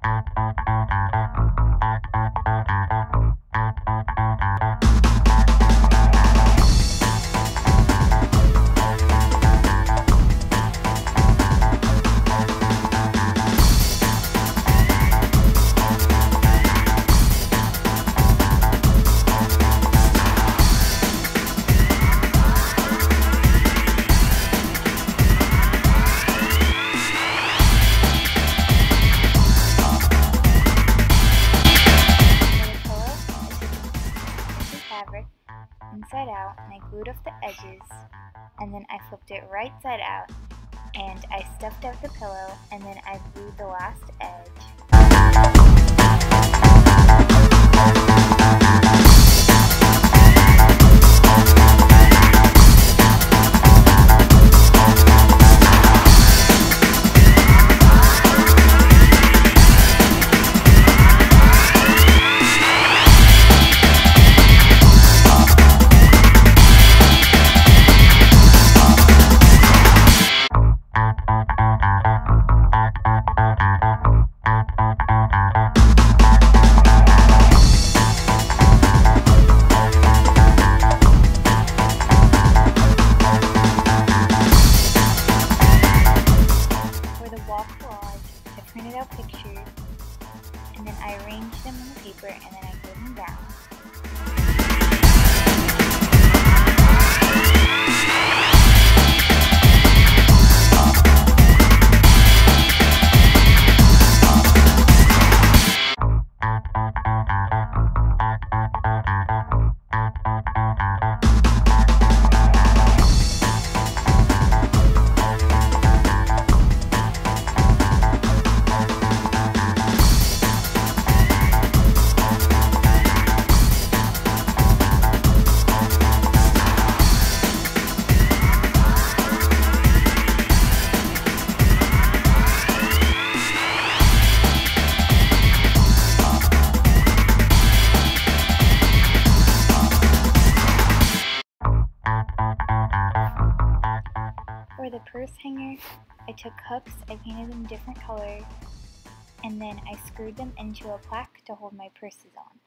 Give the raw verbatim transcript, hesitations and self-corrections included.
Inside out, and I glued off the edges, and then I flipped it right side out, and I stuffed out the pillow, and then I glued the last edge. Out pictures, and then I arranged them on the paper, and then I glued them down. For the purse hanger, I took hooks, I painted them different colors, and then I screwed them into a plaque to hold my purses on.